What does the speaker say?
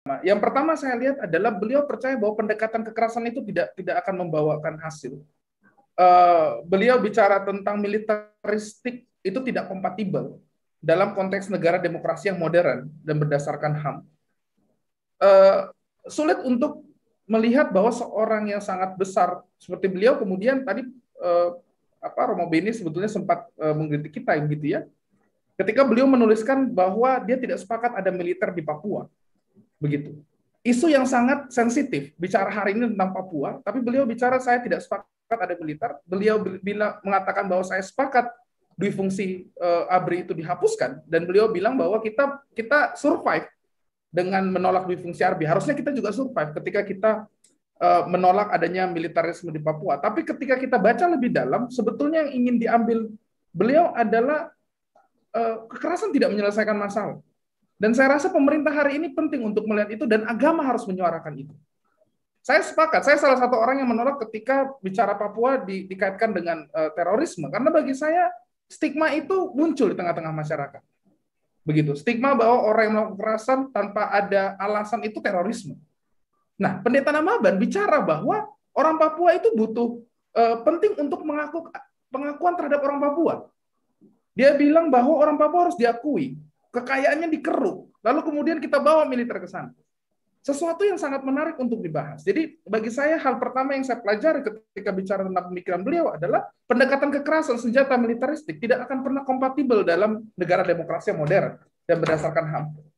Yang pertama saya lihat adalah beliau percaya bahwa pendekatan kekerasan itu tidak akan membawakan hasil. Beliau bicara tentang militeristik itu tidak kompatibel dalam konteks negara demokrasi yang modern dan berdasarkan HAM. Sulit untuk melihat bahwa seorang yang sangat besar seperti beliau kemudian tadi Romo Beni sebetulnya sempat mengkritik kita gitu ya, ketika beliau menuliskan bahwa dia tidak sepakat ada militer di Papua, begitu. Isu yang sangat sensitif bicara hari ini tentang Papua, tapi beliau bicara saya tidak sepakat ada militer. Beliau mengatakan bahwa saya sepakat dui fungsi ABRI itu dihapuskan, dan beliau bilang bahwa kita survive dengan menolak dui fungsi ABRI. Harusnya kita juga survive ketika kita menolak adanya militerisme di Papua. Tapi ketika kita baca lebih dalam, sebetulnya yang ingin diambil beliau adalah kekerasan tidak menyelesaikan masalah. Dan saya rasa pemerintah hari ini penting untuk melihat itu dan agama harus menyuarakan itu. Saya sepakat, saya salah satu orang yang menolak ketika bicara Papua dikaitkan dengan terorisme. Karena bagi saya stigma itu muncul di tengah-tengah masyarakat. Begitu, stigma bahwa orang yang melakukan kekerasan tanpa ada alasan itu terorisme. Nah, Pendeta Namaban bicara bahwa orang Papua itu butuh penting untuk pengakuan terhadap orang Papua. Dia bilang bahwa orang Papua harus diakui, kekayaannya dikeruk, lalu kemudian kita bawa militer ke sana. Sesuatu yang sangat menarik untuk dibahas. Jadi bagi saya hal pertama yang saya pelajari ketika bicara tentang pemikiran beliau adalah pendekatan kekerasan senjata militeristik tidak akan pernah kompatibel dalam negara demokrasi yang modern dan berdasarkan HAM.